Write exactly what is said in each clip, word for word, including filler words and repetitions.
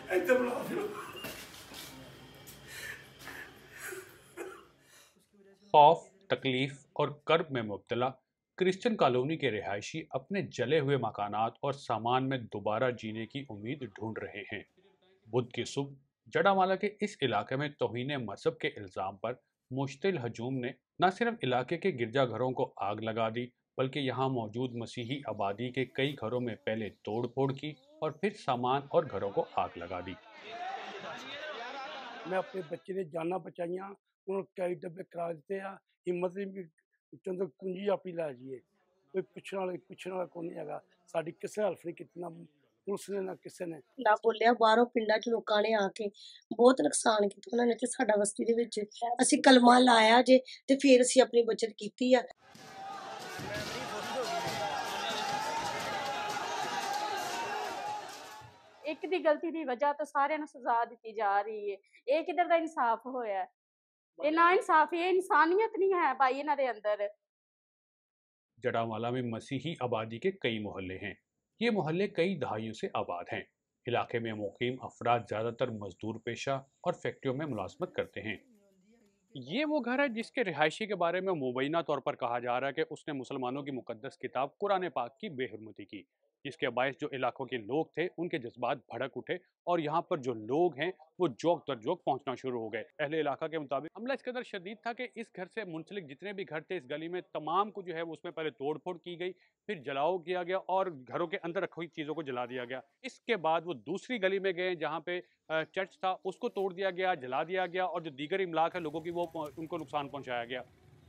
खौफ, तकलीफ और कर्ब में मुब्तला क्रिश्चियन कॉलोनी के रिहायशी अपने जले हुए मकानात और सामान में दोबारा जीने की उम्मीद ढूंढ रहे हैं। बुध की सुबह जड़ावाला के इस इलाके में तौहीन मजहब के इल्ज़ाम पर मुश्तिल हजूम ने न सिर्फ इलाके के गिरजाघरों को आग लगा दी, बल्कि यहाँ मौजूद मसीही आबादी के कई घरों में पहले तोड़ फोड़ की और फिर सामान और घरों को आग लगा दी। मैं अपने बच्चे ने जाना बचाइया, उन्होंने कई डब्बे करा दिते आ, हिम्मत नहीं चंद कुंजी आप ही लै जाइए, कोई पुछने वाला पुछने वाला कोई नहीं है, साड़ी किसी हेल्प नहीं की ना पुलिस ने ना किसी ने ਨਾ ਬੋਲਿਆ। ਬਾਹਰੋਂ ਪਿੰਡਾਂ 'ਚ ਲੋਕਾਂ ਨੇ ਆ ਕੇ ਬਹੁਤ ਨੁਕਸਾਨ ਕੀਤਾ ਉਹਨਾਂ ਨੇ ਤੇ ਸਾਡਾ ਬਸਤੀ ਦੇ ਵਿੱਚ ਅਸੀਂ ਕਲਮਾ ਲਾਇਆ ਜੇ ਤੇ ਫਿਰ ਅਸੀਂ ਆਪਣੀ ਬਚਤ ਕੀਤੀ ਆ। ਇੱਕ ਦੀ ਗਲਤੀ ਦੀ ਵਜ੍ਹਾ ਤੋਂ ਸਾਰਿਆਂ ਨੂੰ ਸਜ਼ਾ ਦਿੱਤੀ ਜਾ ਰਹੀ ਹੈ। ਇਹ ਕਿੱਧਰ ਦਾ ਇਨਸਾਫ ਹੋਇਆ? ਇਹ ਨਾ ਇਨਸਾਫੀ ਹੈ, ਇਨਸਾਨੀਅਤ नहीं है भाई इन्हां दे अंदर। जड़ावाला में मसीही आबादी के कई मोहल्ले हैं। ये मोहल्ले कई दहाइयों से आबाद हैं। इलाके में मुकीम अफराद ज़्यादातर मजदूर पेशा और फैक्ट्रियों में मुलाजमत करते हैं। ये वो घर है जिसके रिहायशी के बारे में मुबैना तौर पर कहा जा रहा है कि उसने मुसलमानों की मुकद्दस किताब कुरान पाक की बेहुरमती की, जिसके बायस जो इलाकों के लोग थे उनके जज्बात भड़क उठे और यहाँ पर जो लोग हैं वो जोक दर जोक पहुँचना शुरू हो गए। अहले इलाका के मुताबिक हमला इस कदर शदीद था कि इस घर से मुंसलिक जितने भी घर थे इस गली में तमाम को जो है उसमें पहले तोड़ फोड़ की गई, फिर जलाओ किया गया और घरों के अंदर रखी हुई चीज़ों को जला दिया गया। इसके बाद वो दूसरी गली में गए जहाँ पे चर्च था, उसको तोड़ दिया गया, जला दिया गया और जो दीगर इमलाक है लोगों की वो उनको नुकसान पहुँचाया गया।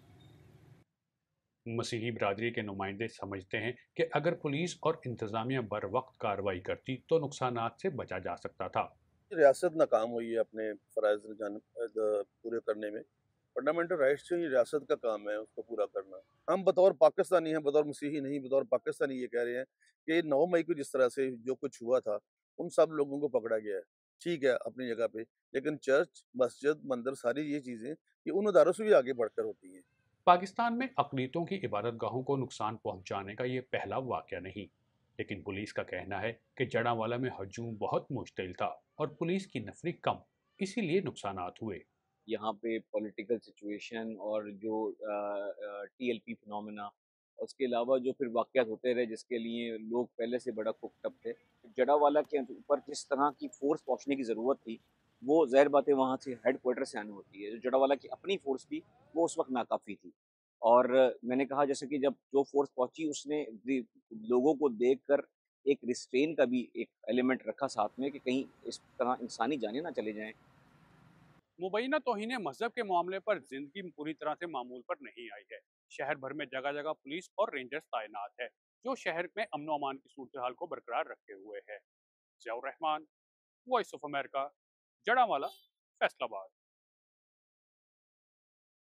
मसीही बरादरी के नुमाइंदे समझते हैं कि अगर पुलिस और इंतज़ामिया बर वक्त कार्रवाई करती तो नुकसानात से बचा जा सकता था। रियासत नाकाम हुई है अपने फ़राइज़ पूरे करने में। फंडामेंटल राइट्स जो ये रियासत का काम है उसको पूरा करना। हम बतौर पाकिस्तानी हैं, बतौर मसीही नहीं, बतौर पाकिस्तानी ये कह रहे हैं कि नौ मई को जिस तरह से जो कुछ हुआ था उन सब लोगों को पकड़ा गया है, ठीक है अपनी जगह पे, लेकिन चर्च, मस्जिद, मंदिर, सारी ये चीज़ें ये उन अदारों से भी आगे बढ़कर होती हैं। पाकिस्तान में अक़लीतों की इबादत गाहों को नुकसान पहुंचाने का ये पहला वाक़या नहीं, लेकिन पुलिस का कहना है कि जड़ावाला में हजूम बहुत मुश्तिल था और पुलिस की नफरी कम, इसीलिए नुकसानात हुए। यहाँ पे पॉलिटिकल सिचुएशन और जो टी एल पी फिनोमेना, उसके अलावा जो फिर वाक़यात होते रहे जिसके लिए लोग पहले से बड़ा कुकटप थे। जड़ावाला के ऊपर जिस तरह की फोर्स पहुँचने की ज़रूरत थी वो ज़ाहिर बात है वहाँ से हेड क्वार्टर से आनी होती है। जो जड़ावाला की अपनी फोर्स थी वो उस वक्त नाकाफ़ी थी और मैंने कहा जैसे कि जब जो फोर्स पहुँची उसने लोगों को देखकर एक रिस्ट्रेन का भी एक एलिमेंट रखा साथ में कि कहीं इस तरह इंसानी जानें ना चले जाएं। मुबैना तौहीन मजहब के मामले पर जिंदगी पूरी तरह से मामूल पर नहीं आई है। शहर भर में जगह जगह पुलिस और रेंजर्स तैनात है जो शहर में अमन व अमान की सूरत हाल को बरकरार रखे हुए है। Ziaur Rahman, voice of America, Jaranwala, Faisalabad.